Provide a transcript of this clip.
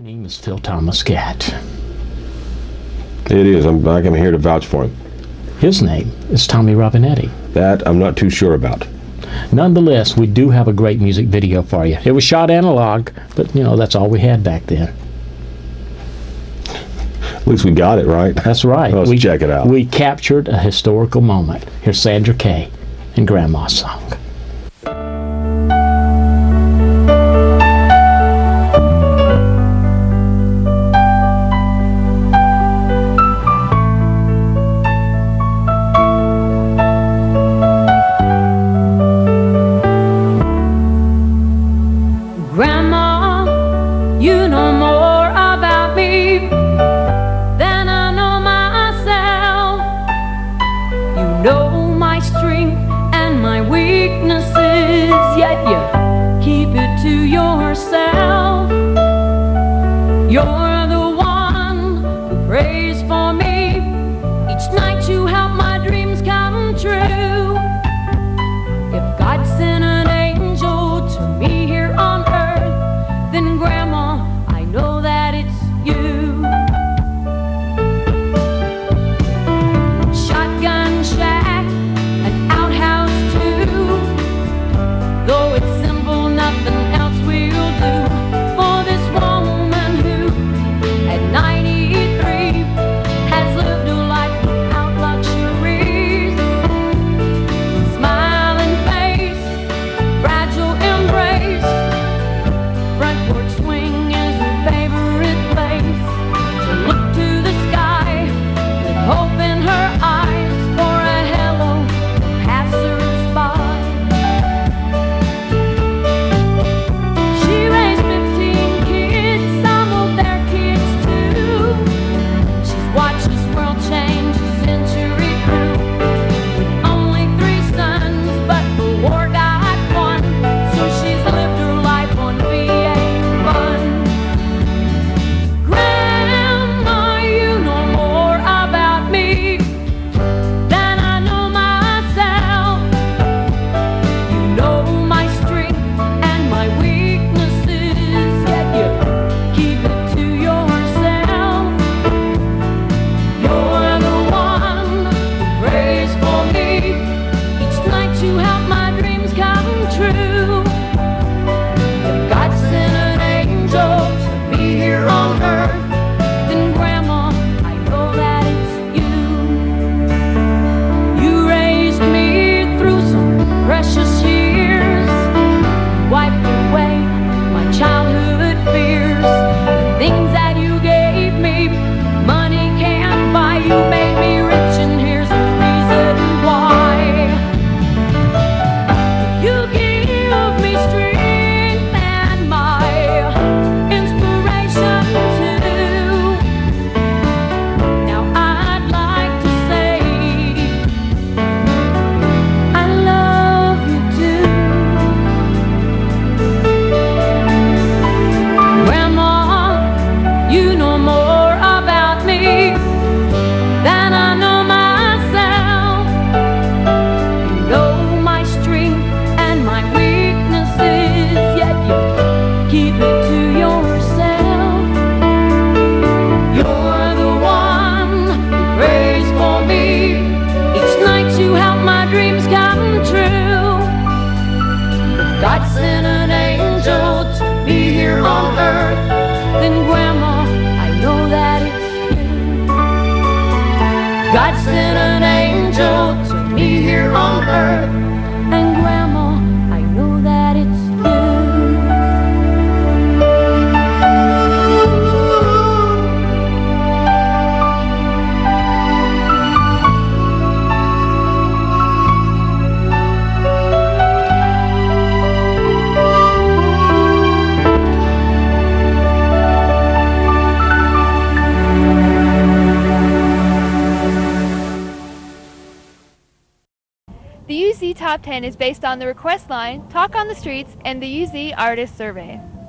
My name is Phil Thomas Gatt. It is. I'm here to vouch for him. His name is Tommy Robinetti. That I'm not too sure about. Nonetheless, we do have a great music video for you. It was shot analog, but you know, that's all we had back then. At least we got it, right? That's right. Let's check it out. We captured a historical moment. Here's Sandra Kaye and Grandma's Song. Grandma, you know more about me than I know myself. You know my strength and my weaknesses, yet you keep it to yourself. You're the one who prays for me. Each night you help my dreams come true. If God sent an angel to me here on earth, then Grandma, I know that it's you. Shotgun shack, an outhouse too. Though it's simple, nothing else will do for this woman who, at 93, has lived a life without luxuries. Smiling face, fragile embrace. Front porch swing is her favorite place. To look to the sky with hope in her eyes for a hello passers-by. She raised 15 kids, some of their kids too. She's watched this world change a century through. With only 3 sons, but the war got won, so she's lived her life on VA funds. Grandma, you know more about me than I know myself. You know my strength and my weaknesses, yet you keep it to yourself. You're the one who prays for me. Each night you help my dreams come true. If God sent an angel to me here on earth, then Grandma, I know that it's you. You raised me through some precious years, wiped away my childhood fears. The things that you gave me, money can't buy. You made me rich, and here's the reason why. You give me strength and my inspiration too. Now I'd like to say I love you too. Grandma, you know more about me than I know myself. You know my strength and my weaknesses, yet you keep it to yourself. You're the one who prays for me. Each night you help my dreams come true. If God sent an angel to me here on earth, then Grandma, I know that it's you. God sent an angel to me here on earth, and Grandma, I know that it's The UZ Top 10 is based on the request line, Talk on the Streets, and the UZ Artist Survey.